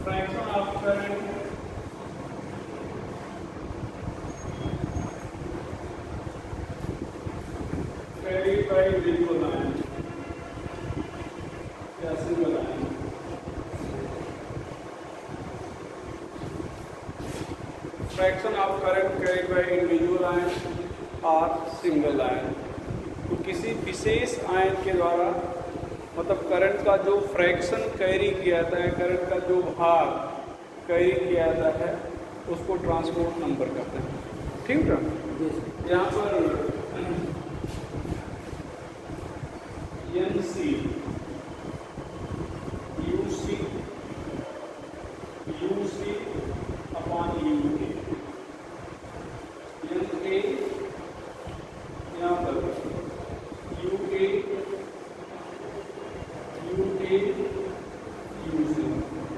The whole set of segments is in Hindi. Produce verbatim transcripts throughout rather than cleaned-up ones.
Fraction of current carried by individual ion या single ion. Fraction of current carried by individual ion or single ion. तो किसी विशेष आयन के द्वारा मतलब करंट का जो फ्रैक्शन कैरी किया जाता है, करंट का जो भाग कैरी किया जाता है उसको ट्रांसपोर्ट नंबर कहते हैं। ठीक है, यहाँ पर N C U C U C upon U A, N A यहाँ पर U A U A U C,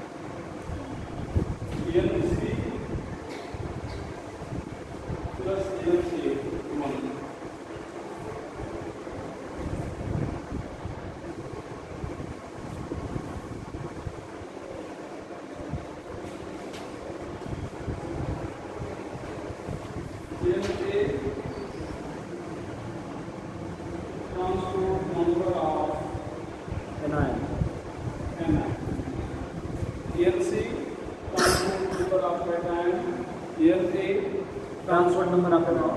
N C plus N C one. Transport number आपका नाम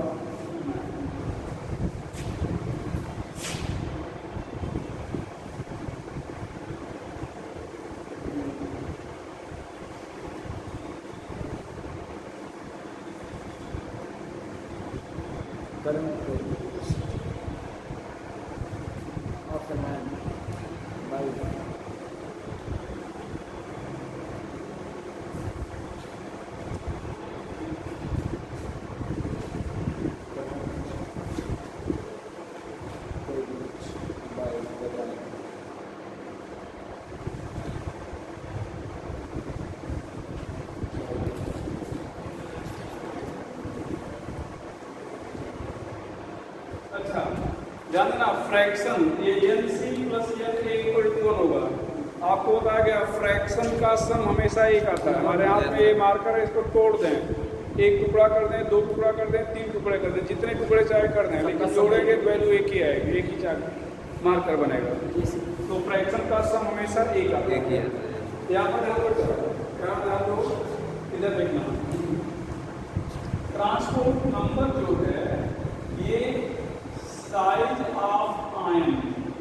ध्यान देना, फ्रैक्शन ये N C plus N A equal to one होगा। आपको बताया गया फ्रैक्शन का सम हमेशा एक आता है। हमारे हाथ में ये मार्कर है, इसको तोड़ दें, एक टुकड़ा कर दें, दो टुकड़ा कर दें, तीन टुकड़े कर दें, जितने टुकड़े चाहे कर दें, लेकिन जोड़ेंगे तो वैल्यू एक ही आएगी, एक ही चाहे मार्कर बनेगा। तो फ्रैक्शन का सम हमेशा एक आता है। यहाँ पर ध्यान दो, इधर देखना, ट्रांसपोर्ट नंबर जो है ये साइज ऑफ आयन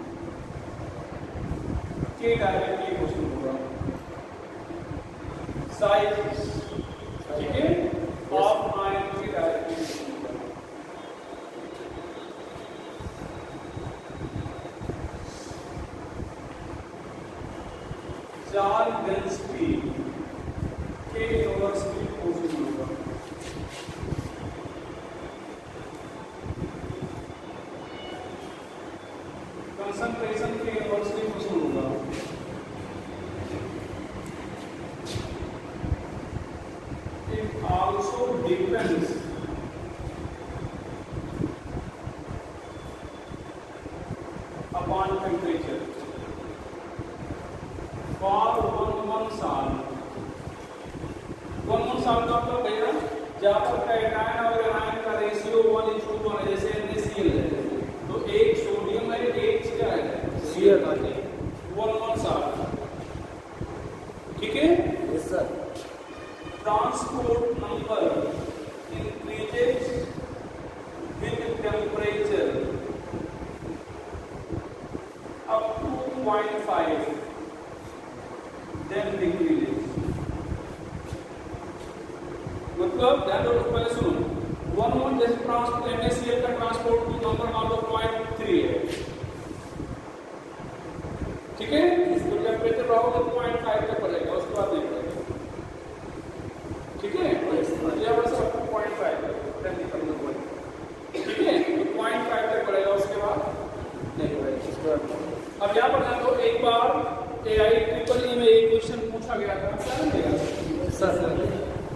के डायरेक्टली क्वेश्चन होगा। साइज, ठीक है, ऑफ आयन के डायरेक्टली क्वेश्चन होगा। चार्ज डेंसिटी के इनवर्सली क्वेश्चन होगा। कंसंट्रेशन के इनवर्सली क्वेश्चन होगा। It also depends upon temperature for one one salt. One one salt का मतलब भैया जहाँ पर कैटायन और एनायन का ratio one is to one है, जैसे NaCl है तो एक सोडियम है, एक क्या है सीएल है, वन वन साल। ठीक है, yes sir. Transport number increases with temperature up to point five, then decreases. मतलब ध्यान दो, पहले सुनो, वन वन जैसे ट्रांसपोर्ट NaCl का ट्रांसपोर्ट नंबर मान लो पॉइंट थ्री है, ठीक है, इसको टेम्परेचर बढ़ाओगे तो पॉइंट फाइव तक बढ़ेगा, उसके बाद नहीं बढ़ेगा। ठीक है, यहाँ पर सब पॉइंट फाइव ठीक है, तो पॉइंट फाइव तक बढ़ेगा, उसके बाद नहीं बढ़ेगा। अब यहाँ पर ध्यान दो, एक बार ए आई ट्रिपल ई में एक क्वेश्चन पूछा गया था सर,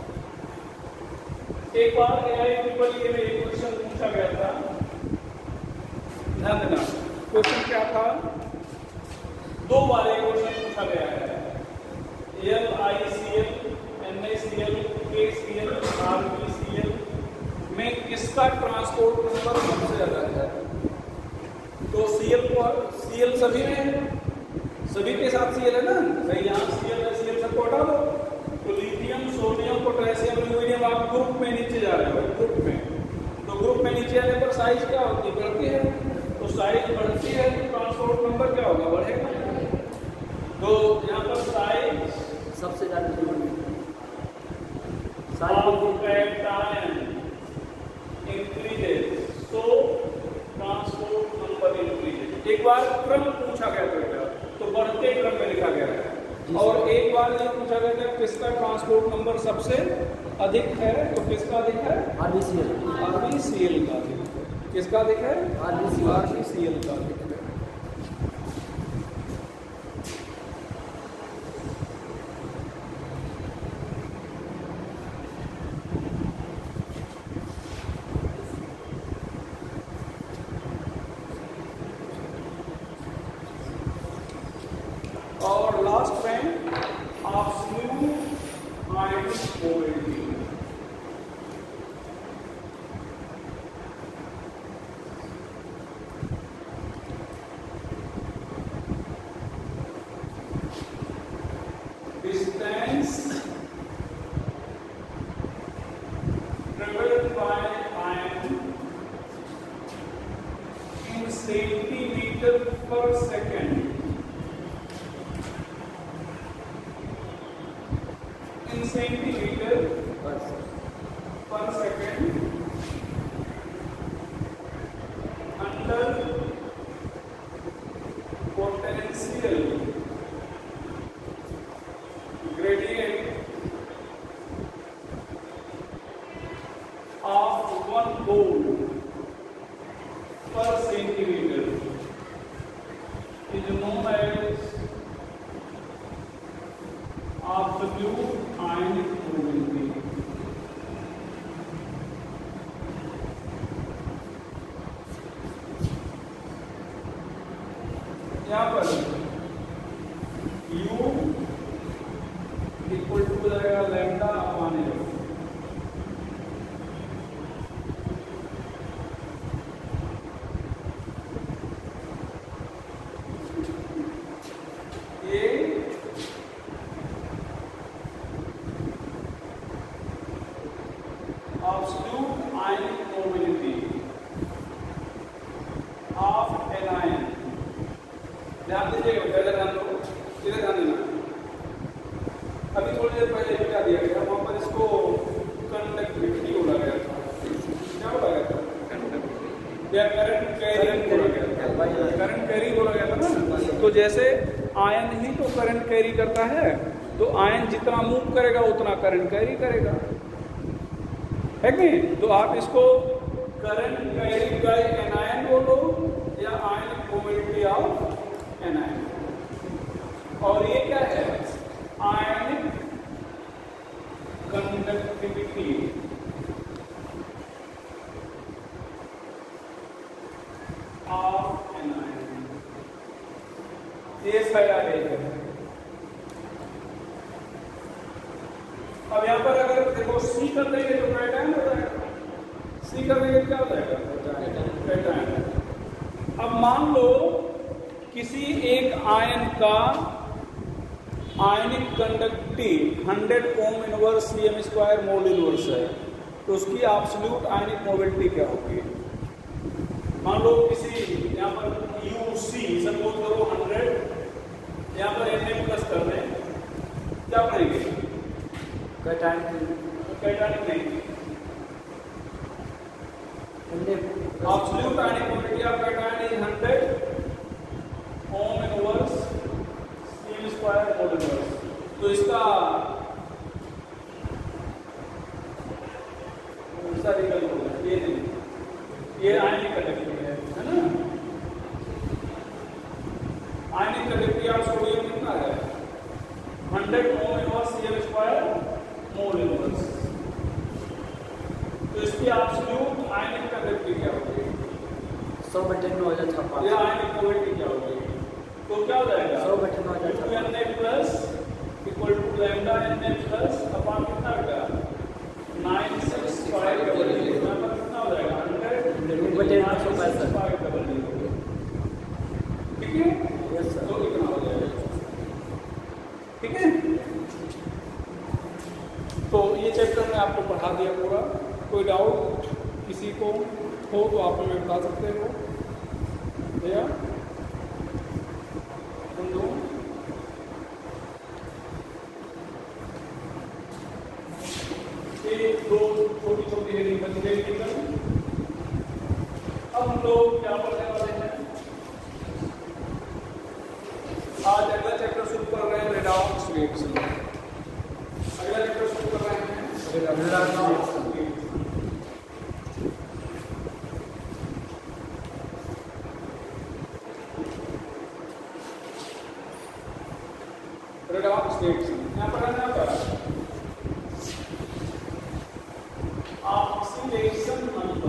एक बार ए आई ट्रिपल ई में एक क्वेश्चन पूछा गया था, ध्यान देना। क्वेश्चन क्या था, दो बार एक क्वेश्चन पूछा गया है, एल आई सी किसका ट्रांसपोर्ट नंबर सबसे अलग है? तो सीएल को सीएल सभी में सभी के साथ सीएल है ना, भाई यहाँ सीएल है, सीएल सबको हटा दो। तो लिथियम, सोडियम, पोटेशियम, एल्यूमिनियम आप ग्रुप में नीचे जा रहे हो, ग्रुप में। तो ग्रुप में नीचे आने पर साइज क्या होती है? बढ़ती है। तो साइज बढ़ती है तो ट्रांसपोर्ट नंबर क्या होगा? बढ़ेगा। तो यहाँ पर साइज सबसे ज्यादा increases, so transport number increases. एक बार क्रम पूछा गया था तो बढ़ते क्रम में लिखा गया है, और एक बार ये पूछा गया था किसका ट्रांसपोर्ट नंबर सबसे अधिक है? तो किसका अधिक है? आरबीसीएल। आरबीसीएल का अधिक है। किसका अधिक है? आरबीसीएल आरबीसीएल का अधिक है। और लास्ट में absolute ionic mobility। Distance traveled by ion in centimeter per second in centimeter per second under potential gradient of one volt per centimeter is known as absolute ionic mobility। यहाँ पर U इक्वल टू जाएगा लैम्डा अपॉन एल। ये absolute ionic mobility of an ion। ध्यान दीजिएगा, पहले ध्यान दो, सीधे ध्यान देना। अभी थोड़ी देर पहले क्या दिया गया, वहां पर इसको कंडक्टिविटी बोला गया था। क्या बोला गया था? या करंट कैरिंग बोला गया था। करंट कैरी बोला गया था ना। तो जैसे आयन ही तो करंट कैरी करता है, तो आयन जितना मूव करेगा उतना करंट कैरी करेगा, है कि नहीं? तो आप इसको करंट कैरी बाय एनायन बोलो या आयनिक मोबिलिटी ऑफ एनायन। और ये क्या है? Ionic conductivity of anion. ये फैराडे है। अब यहाँ पर अगर देखो सी कर देंगे तो कैटायन हो जाएगा, सी कर देंगे क्या हो जाएगा? कैटायन। अब मान लो किसी एक आयन का ionic conductivity hundred ohm inverse C M square mole inverse है, तो उसकी एब्सोल्यूट आयनिक मोबिलिटी क्या होगी? मान लो किसी यहाँ पर यू सी सपोज करो हंड्रेड, यहाँ पर एन ए प्लस कर दें, क्या बनेंगे? कैटायन कैटायनिक नहीं, absolute ionic mobility of cation is hundred ohm inverse C square mole inverse. तो इसका रिकल होगा, ये नहीं, ये आयनिक कंडक्टिविटी है, है ना? आयनिक कंडक्टिविटी ऑफ सोडियम कितना है? Hundred ohm inverse C square mole inverse. तो इसकी एब्सोल्यूट आयनिक कंडक्टिविटी क्या होगी? सौ बटे नौ हजार छप्पन। ये आयनिक मोबिलिटी क्या होगी? तो क्या हो जाएगा? सौ बटे नौ हजार छप्पन N A plus equal to lambda N A plus upon कितना बेटा? नाइन सिक्स फाइव कितना हो जाएगा? ठीक है। तो ये चैप्टर मैं आपको पढ़ा दिया पूरा। कोई डाउट किसी को हो तो आप हमें बता सकते हो भैया। तुम दो एक दो छोटी छोटी हेडिंग बन गई। अब हम लोग क्या पढ़ने वाले हैं? आज अगला चैप्टर शुरू कर रहे हैं रेडॉक्स रिएक्शन। अगला चैप्टर शुरू कर रहे हैं रेडॉक्स रिएक्शन। रेडॉक्स रिएक्शन यहाँ पर रहना पर ऑक्सीडेशन नंबर।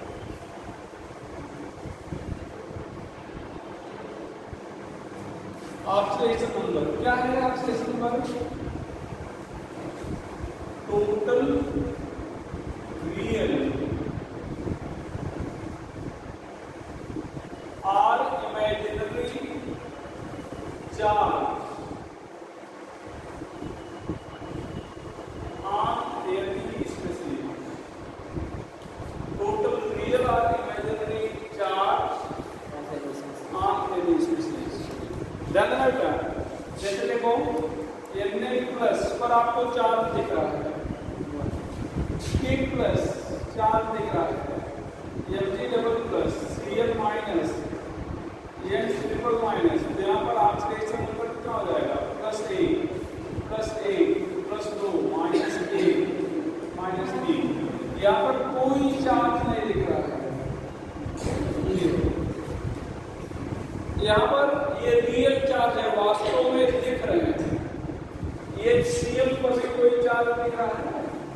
ऑक्सीडेशन नंबर क्या है? ऑक्सीडेशन नंबर टोटल रियल और imaginary charge on any species. Total real और imaginary charge on any species. ध्यान देना बेटा। जैसे देखो Na प्लस पर आपको चार्ज दिख रहा है, K प्लस चार्ज दिख रहा है, Mg double plus, Cl minus, N triple minus. तो यहाँ पर ऑक्सीडेशन नंबर कितना हो जाएगा? प्लस एक प्लस एक प्लस दो माइनस एक माइनस तीन। यहाँ पर कोई चार्ज नहीं दिख रहा है। यहाँ पर ये रियल चार्ज है, वास्तव में दिख रहे हैं। ये Cl पर भी कोई चार्ज दिख रहा है?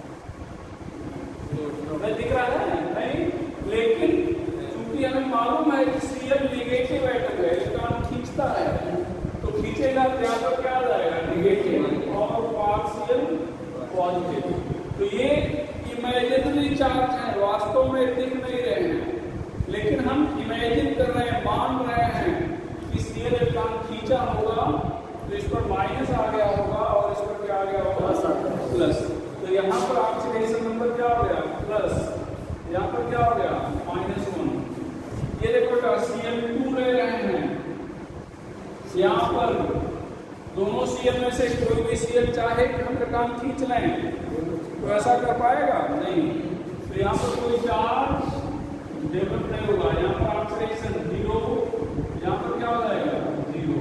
नहीं दिख रहा है, नहीं। लेकिन चूंकि हमें मालूम है कि Cl निगेटिव एटम है, इलेक्ट्रॉन खींचता है, तो खींचेगा तो यहाँ पर क्या आ जाएगा? निगेटिव और पार्शियल पॉजिटिव। तो ये इमेजिनरी चार्ज है, वास्तव में दिख नहीं रहे हैं, लेकिन हम इमेजिन कर रहे हैं, मान रहे हैं कि Cl इलेक्ट्रॉन खींचा होगा, तो इस पर माइनस आ गया होगा और इस पर क्या आ गया होगा? प्लस। तो यहाँ पर ऑक्सीडेशन नंबर क्या हो गया? प्लस। यहाँ पर क्या हो गया? Minus one. ये देखो Cl टू ले रहे हैं, यहाँ पर दोनों Cl में से कोई भी Cl चाहे कि हम इलेक्ट्रॉन खींच लें, तो ऐसा कर पाएगा? नहीं। तो यहाँ पर कोई चार्ज डेवलप नहीं होगा। यहाँ पर ऑक्सीडेशन जीरो, यहाँ पर क्या हो जाएगा? जीरो।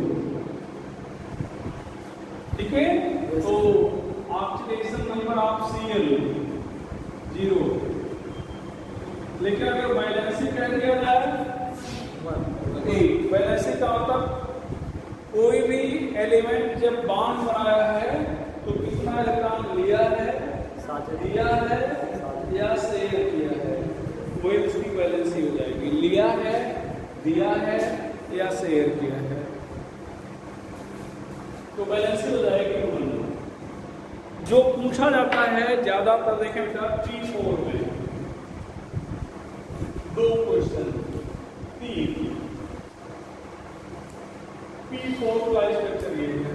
ठीक है। तो oxidation number of Cl zero. लेकिन अगर वैलेंसी कह दिया जाए एक, वैलेंसी का मतलब कोई भी एलिमेंट जब बॉन्ड बनाया है तो कितना इलेक्ट्रॉन लिया है, दिया है या शेयर किया है, वही उसकी वैलेंसी हो जाएगी। लिया है, दिया है या शेयर किया है, तो वैलेंसी हो जाएगी वन। जो पूछा जाता है ज्यादातर देखें बेटा पी फोर में दो क्वेश्चन, तीन पी फोर का स्ट्रक्चर ये है।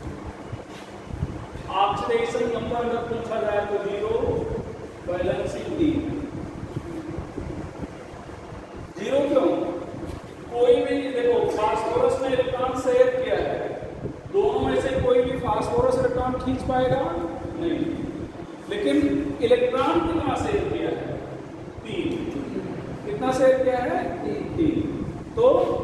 ऑक्सीडेशन नंबर अगर पूछा जाए तो जीरो, वैलेंसी तीन। जीरो क्यों? कोई भी देखो फास्फोरस ने इलेक्ट्रॉन शेयर किया है, दोनों में से कोई भी फास्फोरस इलेक्ट्रॉन खींच पाएगा नहीं, लेकिन इलेक्ट्रॉन कितना शेयर किया है? तीन। कितना शेयर किया है? तीन। तो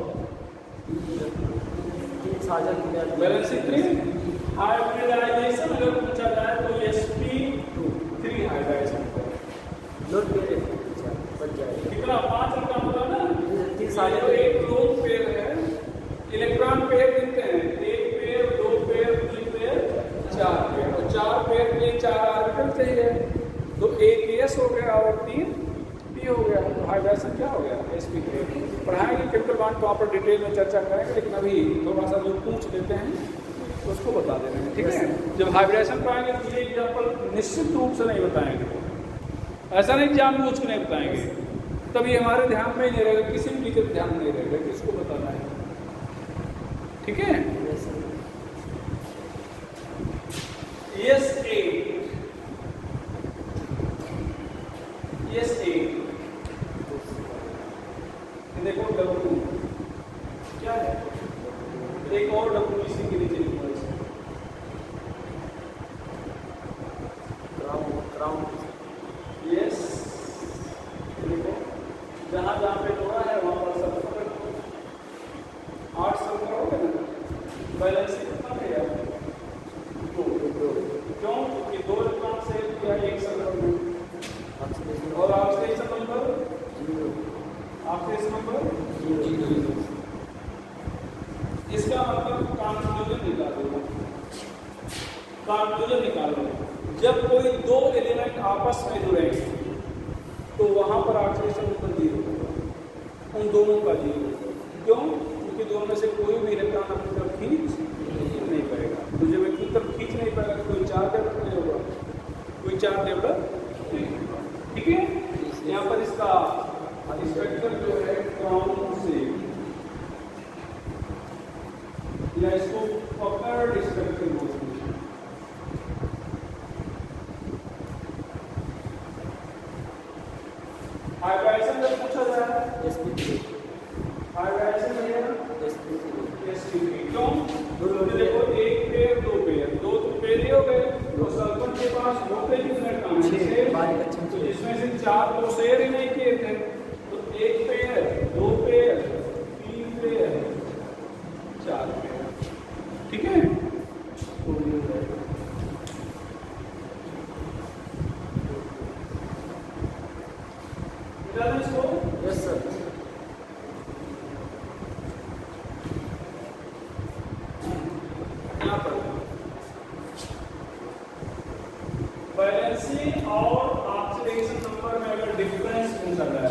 वैलेंसी थ्री। हाइब्रिडाइजेशन अगर पूछा जाए तो sp थ्री हाइब्रिडाइजेशन कितना? पांच इलेक्ट्रॉन होगा ना। तो एक दो पेयर है, इलेक्ट्रॉन पेयर कितने हैं? एक पेयर, दो पेयर, तीन पेयर, चार पेयर। और चार पेयर के लिए चार ऑर्बिटल चाहिए, तो एक s हो गया और तीन p हो गया। तो हाइब्रिडाइजेशन क्या हो गया? sp3। पढ़ाएंगे केमिकल बॉन्ड तो आप पर डिटेल में चर्चा करेंगे, लेकिन अभी थोड़ा सा जो पूछ लेते हैं तो उसको बता दे रहे हैं। ठीक है। जब हाइब्रिडाइजेशन पढ़ाएंगे तो ये एग्जाम्पल निश्चित रूप से नहीं बताएंगे, ऐसा नहीं जानबूझ के नहीं बताएंगे, तब ये हमारे ध्यान में ही नहीं रहेगा, किसी भी के ध्यान में नहीं रहेगा किसको बताना है। ठीक है। यस एट, यस एट, देखो डब्ल्यू क्या है, एक और डब्ल्यू इसी के नीचे लिखा है, क्राउन क्राउन यस, देखो जहां जहां पे लोड़ा है वहां पर सब पकड़, आठ सब करोगे ना, बैलेंस कितना है यार, दो, क्यों, क्योंकि दो इलेक्ट्रॉन से किया एक सर्कल में, और oxidation number zero, oxidation number zero, इसका मतलब कॉन्फ्यूजन निकालो, कॉन्फ्यूजन निकालो, जब कोई दो एलिमेंट आपस में जुड़ेंगे तो वहां पर ऑक्सीडेशन नंबर जीरो होगा, उन दोनों का जीरो, क्यों, क्योंकि दोनों में से कोई भी इलेक्ट्रॉन अपनी तरफ खींच नहीं पाएगा, तो जब एक तरफ खींच नहीं पाएगा तो कोई चार्ज डेवलप नहीं होगा, कोई चार्ज डेवलप नहीं होगा, ठीक है। यहाँ पर इसका स्ट्रक्चर जो है क्राउन से, या इसको पकड़ स्ट्रक्चर बोलते हैं, हाइब्रिडाइजेशन जब पूछा जाए, एसपी हाइब्रिडाइजेशन है एसपी एसपी, क्यों, देखो एक पेयर दो पेयर, दो तो पेयर ही हो गए, तो सल्फर के पास दो पेयर कितने काम है, तो जिसमें से चार तो शेयर ही नहीं किए थे, तो एक पेयर, दो पेयर, तीन पेयर, चार पेयर, ठीक है। इसको यस सर, यहाँ पर वैलेंसी और ऑक्सीडेशन नंबर में अगर डिफरेंस पूछा जाए,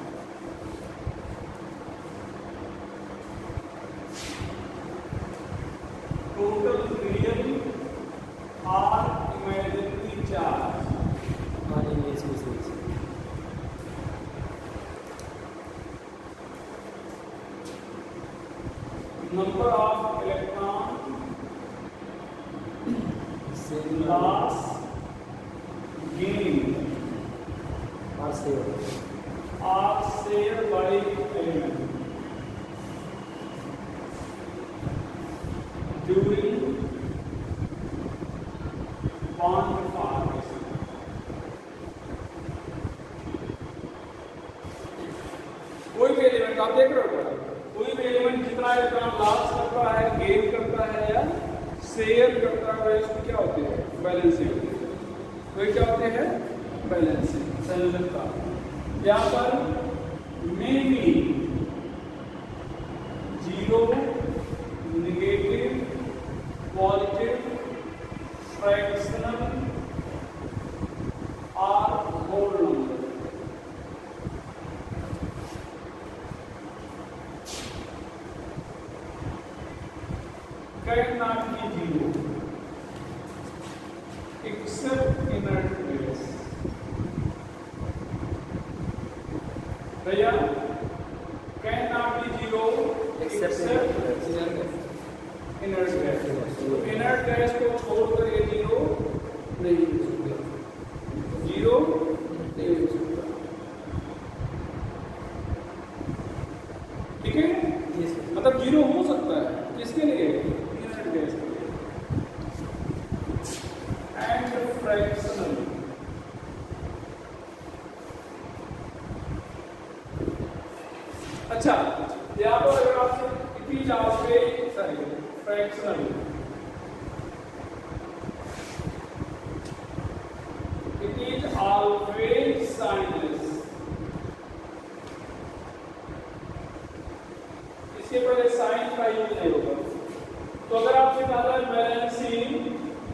टोटल रियल और imaginary charge, number of electron loss gain or से are shared by element during bond formation. कोई भी एलिमेंट आप देख रहे हो, कोई भी एलिमेंट जितना इलेक्ट्रॉन लॉस करता है, गेन करता है या शेयर करता है, इसमें क्या होती है, बैलेंसिंग होती है। कोई क्या होते हैं, बैलेंसिंग, संयोजकता। यहाँ पर में भी जीरो, निगेटिव, पॉजिटिव, फ्रैक्शनल और whole number, can not be zero except inert gas. भैया can not be zero except inert gas. Inert gas को छोड़कर ये जीरो नहीं हो सकता, जीरो नहीं हो सकता, ठीक है। मतलब जीरो हो सकता है किसके लिए, इनर्ट गैस के लिए। एंड फ्रैक्शनल, अच्छा यहाँ पर अगर आपसे it is always sorry fractional, it is always signless, इसके पहले साइन का यूज नहीं होगा। तो अगर आपसे कहा जाए बैलेंसिंग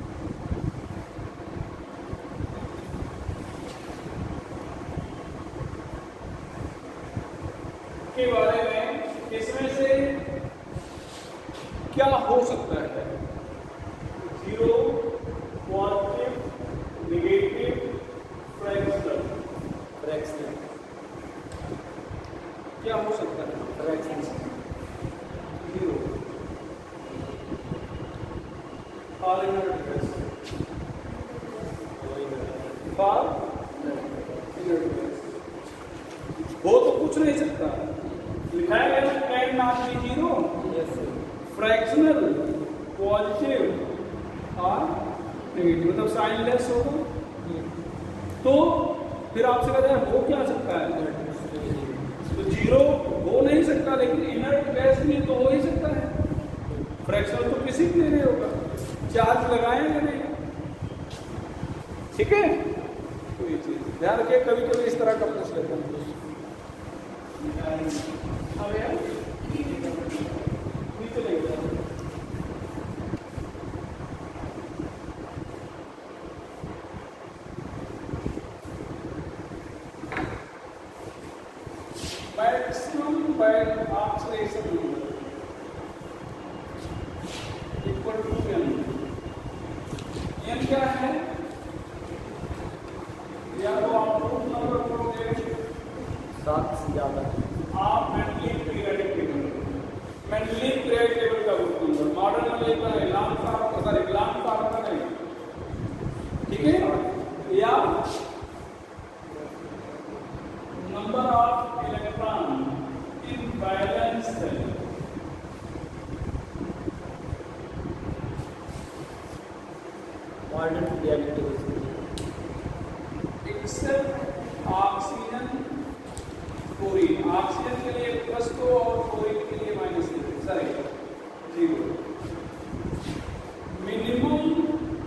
के बारे में, इसमें से क्या हो सकता है, zero, positive, negative, fractional, fractional क्या हो सकता है, fractional zero, all inert gas, for हो तो कुछ नहीं सकता। लिखा है can not be zero, fractional, positive और नेगेटिव, मतलब साइन लेस होगा। तो फिर आपसे कहते हैं हो क्या सकता है, तो जीरो हो नहीं सकता, लेकिन इनर्ट गैस में तो हो ही सकता है। फ्रैक्शनल तो किसी के लिए नहीं होगा, चार्ज लगाएंगे नहीं। ठीक है, तो ये चीज ध्यान रखिए, कभी कभी इस तरह का पूछ लेते हैं। अब यार नीचे ले गया maximum back oxidation equal to N. N क्या है, या तो आप रूट नंबर करोगे सात से ज्यादा, आप Mendeleev periodic table, Mendeleev periodic table का रूट नंबर, मॉडर्न में लेता है लाम फार्म, सॉरी लाम फार्म का नहीं, ठीक है। या number of electron in valence shell, modern periodic table, except oxygen chlorine, oxygen के लिए प्लस दो और क्लोरीन के लिए माइनस दो, sorry zero. Minimum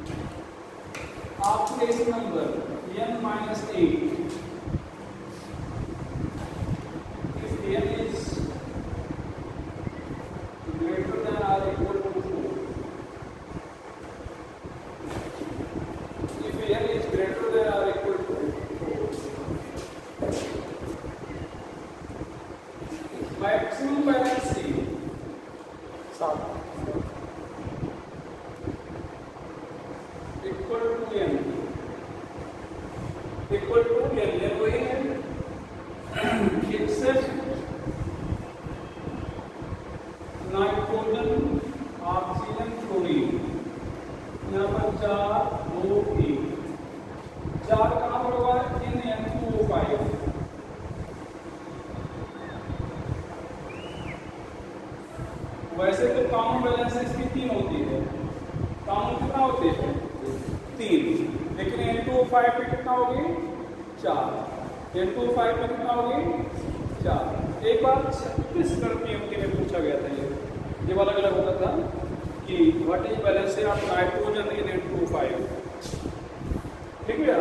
oxidation number N minus eight, if N is greater than or equal to four, if N is greater than or equal to maximum valency सात, equal to N, equal to N, ये वही है एक्सेप्ट नाइट्रोजन ऑक्सीजन क्लोरीन, यहाँ पर चार दो एक, चार कहाँ पर होगा, in N two O five, वैसे तो कॉमन बैलेंस इसकी तीन होती है, कॉमन कितना होते हैं तीन, लेकिन एन टू ओ फाइव में कितना होगी चार, एन टू ओ फाइव में कितना होगी चार। एक बार छत्तीस गणित में पूछा गया था, ये ये वाला अलग होता था कि what is valence of nitrogen in N two O five, ठीक है।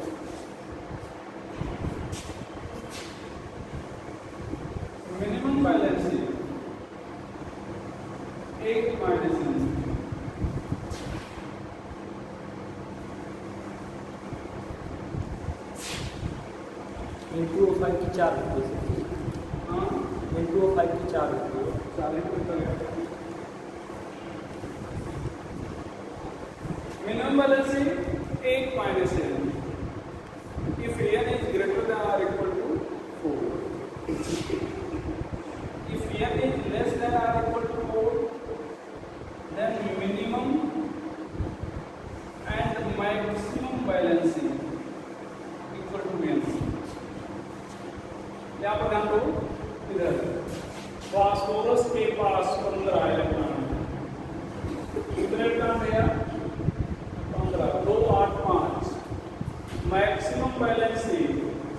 मिनिमम बैलेंस एक minus N, N two O five की चार होती है, हाँ एन टू ओ फाइव की चार होती है, चार मिनिमम बैलेंस एक minus N, if N is greater than or equal to four, if N is less than or equal to four, then minimum and maximum balancing equal to n। यहाँ पर ध्यान दो, इधर फास्फोरस के पास पंद्रह इलेक्ट्रॉन, कितने इलेक्ट्रॉन भैया पंद्रह, दो आठ पाँच, मैक्सिमम बैलेंसिंग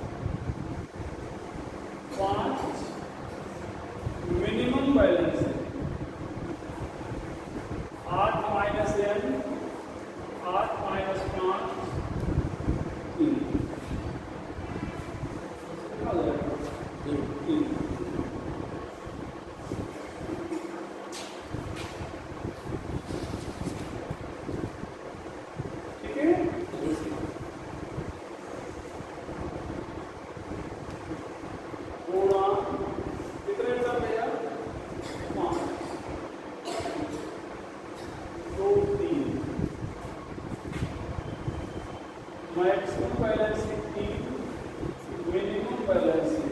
पाँच, मिनिमम बैलेंसिंग आठ माइनस एन, आठ माइनस पाँच तीन, तीन। ठीक है, पूरा कितने का भैया पाँच, दो तीन, मैक्सिमम बैलेंसिंग तीन, मिनिमम बैलेंसिंग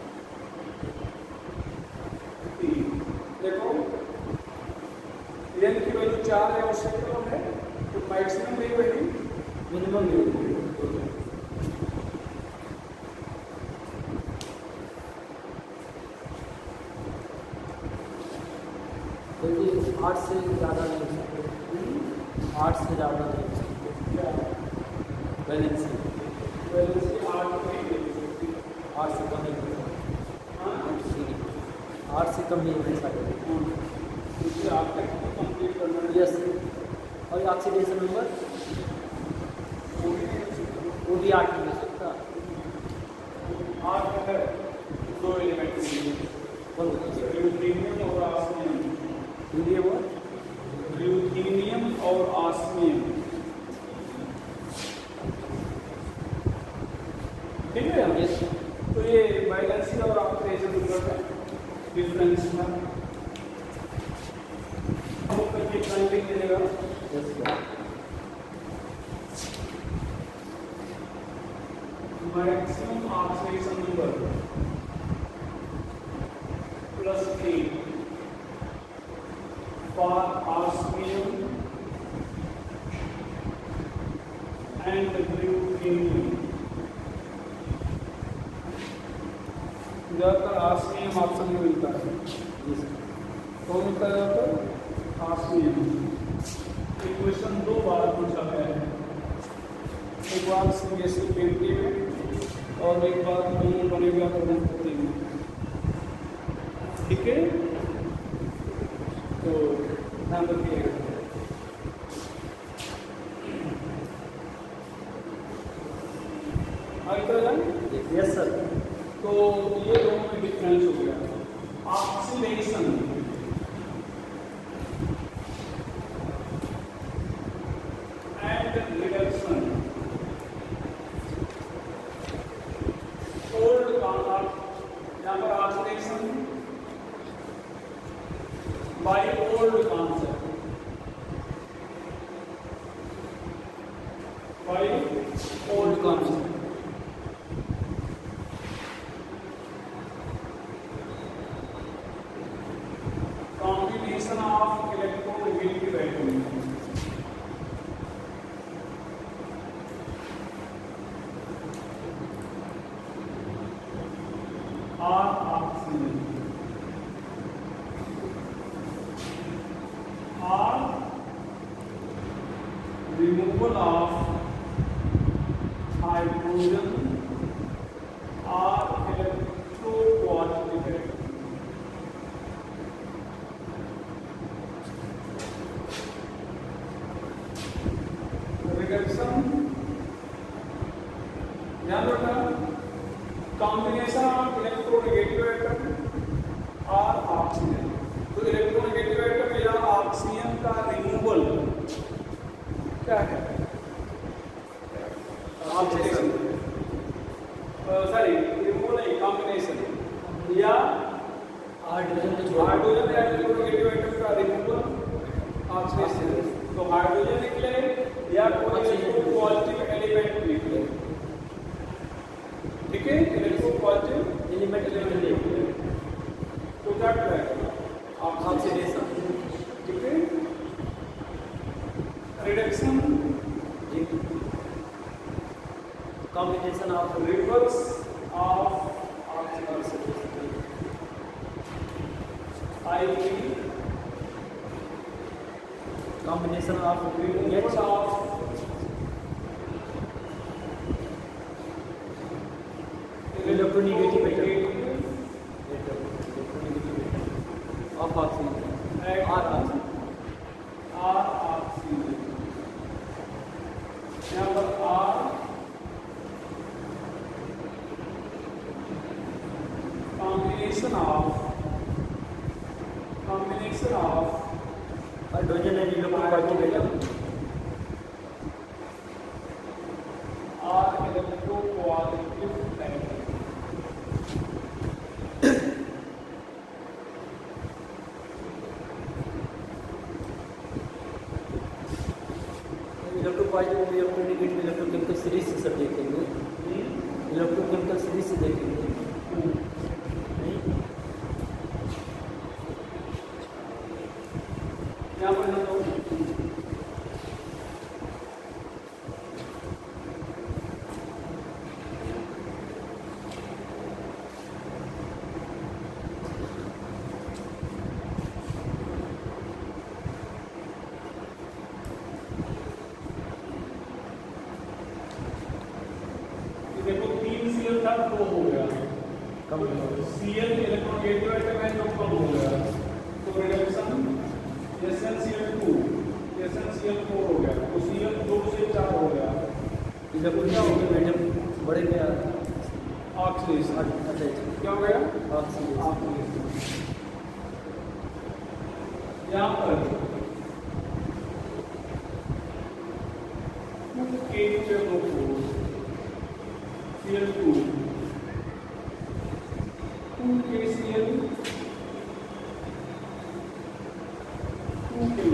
तीन। देखो एन की वैल्यू चार है और सेकंड है, तो मैक्सिमम नहीं बनी, मिनिमम नहीं होती। आठ से ज़्यादा नहीं हो सकते, आठ से ज़्यादा नहीं हो सकते। बैलेंसी बैलेंसी आठ नहीं दे सकती। आठ से कम नहीं हो सकता। हाँ आठ से कम नहीं हो सकता। इसलिए आप तक कंप्लीट करना है। यस। और ऑक्सीडेशन नंबर वो भी आठ नहीं हो सकता। आठ है दो एलिमेंट के लिए, ल्यूथीनियम और ऑस्मियम। यूरिया वो ल्यूथीनियम और ऑस्मियम, ठीक है। यस। तो ये बैलेंसी और ऑक्सीडेशन नंबर का डिफरेंस था। ये काउंटिंग मिलेगा। मैक्सिमम ऑक्सीडेशन नंबर प्लस के फॉर ऑस्मियम एंड ल्यूथीनियम। ज़्यादातर ऑस्मियम ऑप्शन में मिलता है। कौन मिलता है ज़्यादातर? ऑस्मियम। इक्वेशन दो बार पूछा गया है, एक बार सीबीएसई पेंटी में और एक बार दोनों बनेगा प्रधानमंत्री में, ठीक है। तो ध्यान रखिएगा। आगे तो जाए। Yes sir. तो ये दोनों में डिफरेंस हो गया। Oxidation and reduction. Old concept, यहाँ पर oxidation by old concept, by old concept. Combination of electron will be vacuum. Or oxygen. Or removal of hydrogen or electropositive vacuum. Reduction, ध्यान रखना, कॉम्बिनेशन ऑफ इलेक्ट्रोनेगेटिव एटम और ऑक्सीजन। तो इलेक्ट्रोनेगेटिव एटम या ऑक्सीजन का रिमूवल क्या है? ऑक्सीडेशन, सॉरी रिमूवल नहीं, कॉम्बिनेशन या हाइड्रोजन हाइड्रोजन या इलेक्ट्रोनेगेटिव एटम का रिमूवल ऑक्सीडेशन। तो हाइड्रोजन निकले या कोई इलेक्ट्रोपॉजिटिव एलिमेंट निकले, ठीक है। इलेक्ट्रोपॉजिटिव एलिमेंट निकले तो क्या करेगा? ऑक्सीडेशन, ठीक है। Reduction, combination of reverse of oxidation, I combination of removal of electronegative electronegative of oxygen and or oxygen R oxygen। यहाँ पर R combination of combination of hydrogen and electropositive atom और electropositive atom. Electropositive electronegative electrochemical series से सब देखेंगे, इलेक्ट्रोकेमिकल सीरीज से देखेंगे। यहाँ पर ना तो का फ्लो हो गया, कम सी एल इलेक्ट्रॉन गेट में जो कम हो गया, तो reduction S N C L two S N C L four हो गया, तो सी एल दो से चार हो गया। जब क्या हो गया जब बड़े में ऑक्सीडेशन अच्छा क्या हो गया ऑक्सीडेशन ऑक्सीडेशन। यहाँ पर के सी एल टू टू के सी एल टू के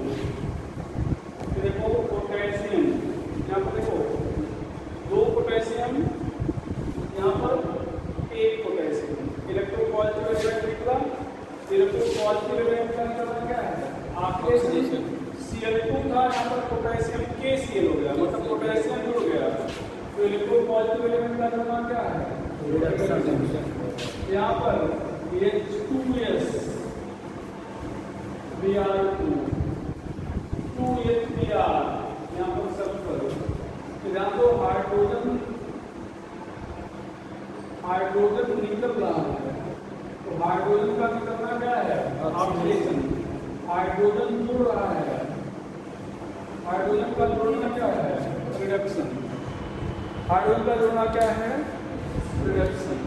देखो पोटेशियम, यहाँ पर देखो दो पोटेशियम, यहाँ पर एक पोटेशियम, इलेक्ट्रोपॉजिटिव एलिमेंट निकला। इलेक्ट्रोपॉजिटिव एलिमेंट का मतलब क्या है ऑक्सीडेशन, सी एल टू था, यहाँ पर पोटेशियम के सी एल हो गया, मतलब पोटेशियम जुड़ गया। तो इलेक्ट्रोपॉजिटिव एलिमेंट का मतलब क्या है, यहाँ पर H two S B R two two H B R, यहाँ पर सल्फर, यहाँ तो हाइड्रोजन हाइड्रोजन निकल रहा है, तो हाइड्रोजन का निकलना क्या है ऑक्सीडेशन, हाइड्रोजन जुड़ रहा है, हाइड्रोजन का जुड़ना क्या है रिडक्शन, हाइड्रोजन का जुड़ना क्या है रिडक्शन।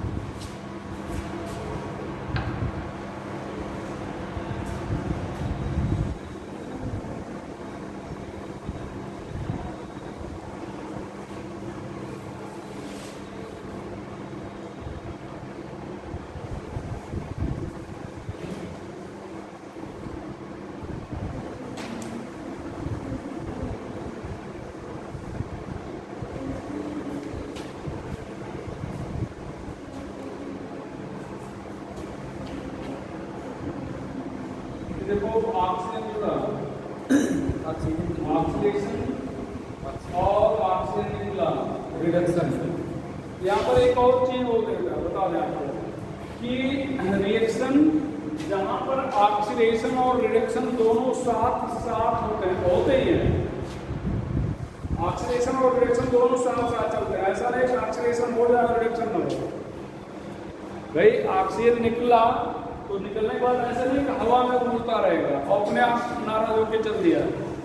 देखो ऑक्सीजन जुड़ा, ऑक्सीजन ऑक्सीडेशन और ऑक्सीजन निकला रिडक्शन। यहाँ पर एक और चीज हो देगा, बता दें आपको कि रिएक्शन जहाँ पर ऑक्सीडेशन और रिडक्शन दोनों साथ साथ होते हैं, होते ही हैं, ऑक्सीडेशन और रिडक्शन दोनों साथ साथ चलते हैं। ऐसा नहीं कि ऑक्सीडेशन हो जाए रिडक्शन न हो। भाई ऑक्सीजन निकला तो निकलने के बाद ऐसा नहीं कि हवा में उड़ता रहेगा और अपने आप नाराज होकर चल दिया,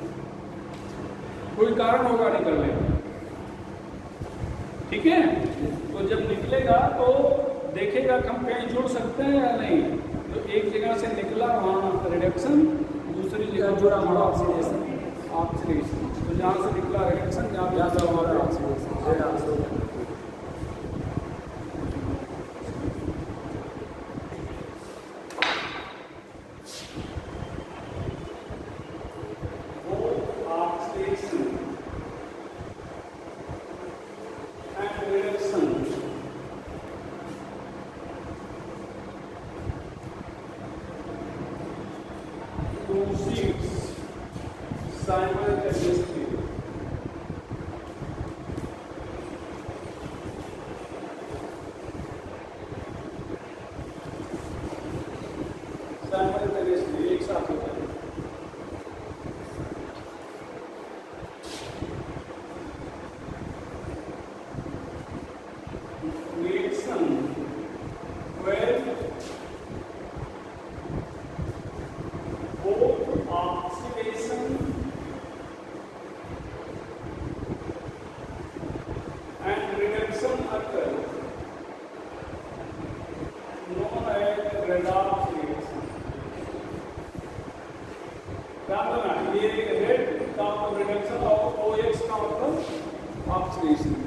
कोई कारण होगा निकलने का, ठीक है। तो जब निकलेगा तो देखेगा कि हम कहीं जुड़ सकते हैं या नहीं, तो एक जगह से निकला वहाँ रिडक्शन, दूसरी जगह जुड़ा हमारा ऑक्सीडेशन ऑक्सीडेशन तो जहाँ से निकला रिडक्शन, जहाँ ज़्यादा हमारा ऑक्सीडेशन। Simultaneously, simultaneously एक साथ होता है। Reaction where both oxidation and reduction occur, known as redox reaction। क्या करना है, ये रेड का मतलब रिडक्शन और OH का मतलब ऑक्सीडेशन,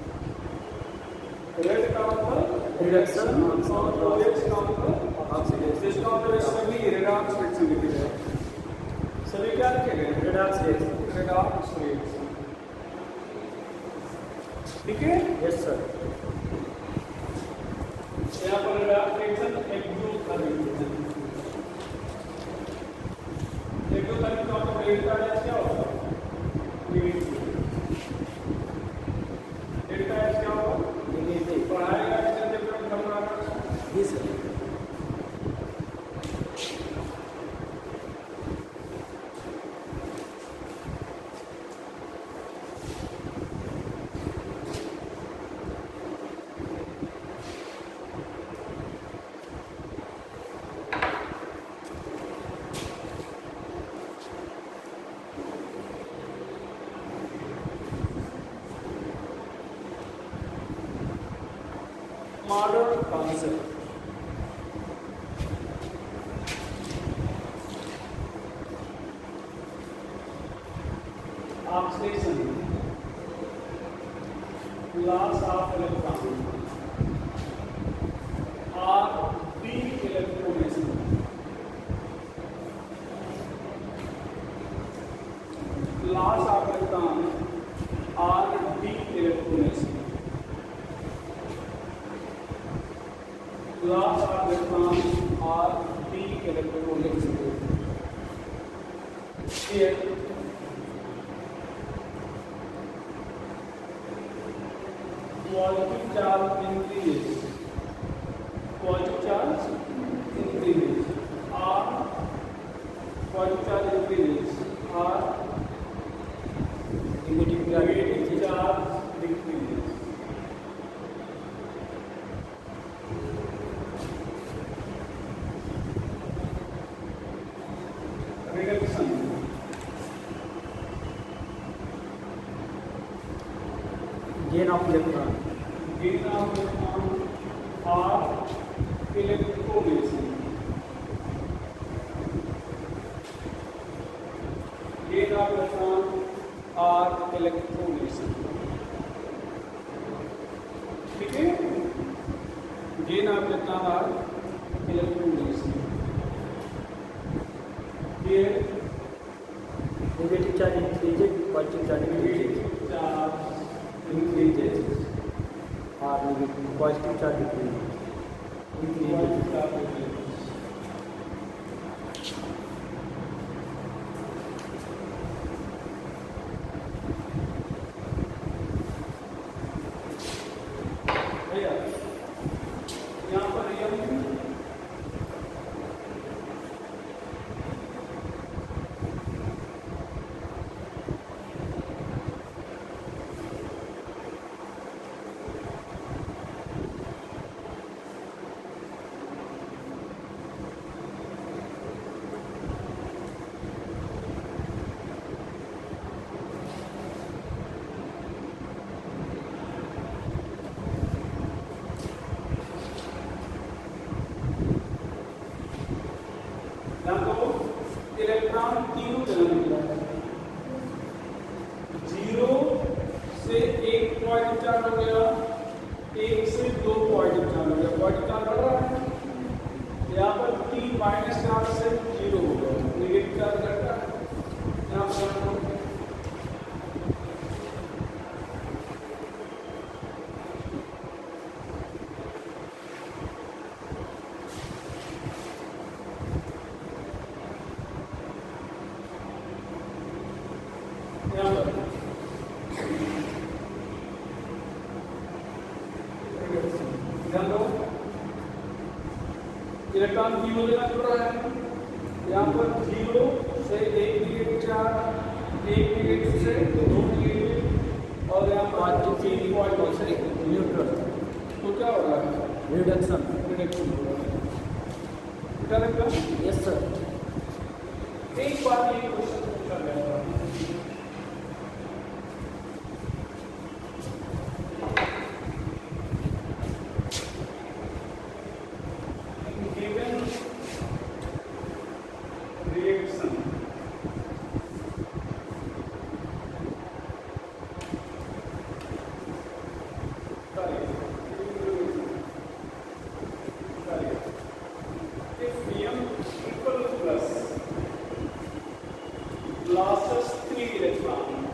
रेड का मतलब रिडक्शन और OH का मतलब ऑक्सीडेशन। जिसका मतलब सभी रेडॉक्स रिएक्शन लिखे गए, सभी क्या लिखे गए रिडक्स रिएक्शन। रेडॉक्स रिएक्शन, ठीक है। Yes sir. यहाँ पर रेडॉक्स रिएक्शन एक्सोथर्मिक, एक्सोथर्मिक का मतलब डेल्टा एच क्या होगा, डेल्टा एच क्या होगा पढ़ाएगा जी sir. modern concept. Oxidation, loss of electron, or de-electronation. Loss of electron or de-electronation. Loss of electron or de-electronation. Here, positive charge increases. Positive charge increases. Or positive charge increases. Or Negative charge negative charge decreases. Reduction. gain of electron. Gain of electron or electronation. Gain of electron or electronation. ठीक है? Gain of electron or electronation. Here, Negative charge increases, positive charge decreases. negative charge increases. Or negative, positive charge decreases. Increases. Positive charge decreases. भैया, यहाँ पर यम इलेक्ट्रॉन तीनों जगह निकला है। जीरो से एक पॉजिटिव चार्ज हो गया, एक से दो पॉजिटिव चार्ज हो गया। पॉजिटिव चार्ज बढ़ रहा है, यहाँ पर तीन माइनस चार्ज से जीरो हो गया, नेगेटिव चार्ज घटता है। यहाँ पर इलेक्ट्रॉन तीनों जगह जुड़ रहा है। यहाँ पर जीरो से एक नेगेटिव चार्ज, एक नेगेटिव से दो नेगेटिव, और यहाँ पर पाँच तीन तीन पॉजिटिव से न्यूट्रल। तो क्या हो रहा है? रिडक्शन। रिडक्शन हो रहा है। क्या लगता है? Yes sir. एक बार ये क्वेश्चन पूछा गया था, losses three electron.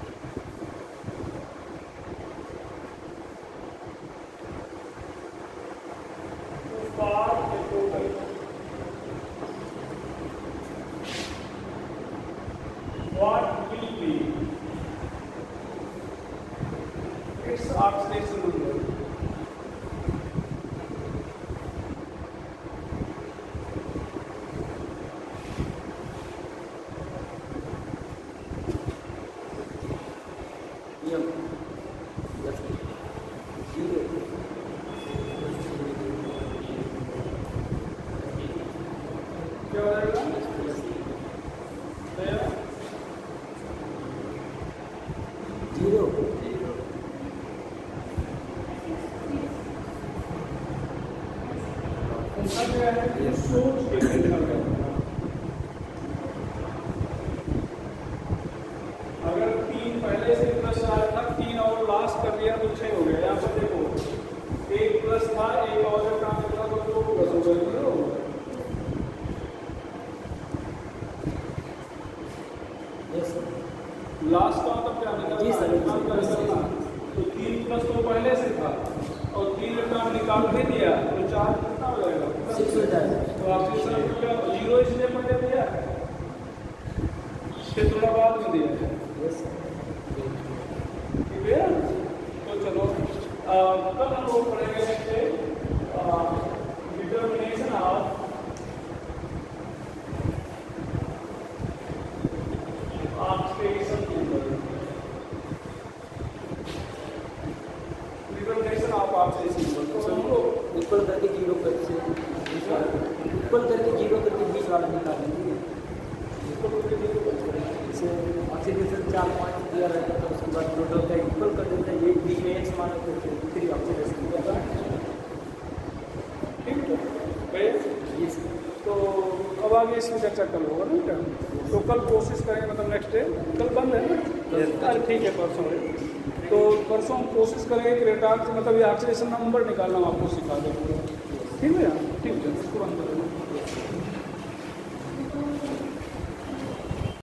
To form a total. What will be its oxidation number? क्या हो जाएगा? जीरो। चार था, तीन और लास्ट कर दिया तो छः हो गया। यहाँ पर देखो एक प्लस था, एक और काम था तो दो प्लस हो गया। लास्ट का मतलब क्या निकलना, तो तीन प्लस तो पहले से था और तीन का निकाल भी दिया तो चार कितना हो जाएगा, सिक्स हो जाएगा। तो आपसे जीरो इसलिए पहले दिया फिर थोड़ा बाद में दिया है, ठीक है। तो चलो कल हम लोग पढ़ेंगे determination of oxidation determination of oxidation. तो हम लोग इक्वल करके जीरो करके इक्वल करके जीरो करके बीस वाला निकालेंगे। ऑक्सीडेशन चार पॉइंट दिया रहता है, उसके बाद टोटल का इक्वल कर देते हैं, एक बीच में एक समान होते हैं, फिर ऑक्सीडेशन होता है। ठीक है भाई, तो अब आगे इसमें चर्चा कल होगा ना क्या, तो कल कोशिश करेंगे, मतलब नेक्स्ट डे कल बंद है ना, अरे ठीक है परसों है, तो परसों हम कोशिश करेंगे कि रेटार्ड मतलब ये ऑक्सीडेशन नंबर निकालना हम आपको सिखा दें पूरा, ठीक है। ठीक है, इसको बंद करेंगे।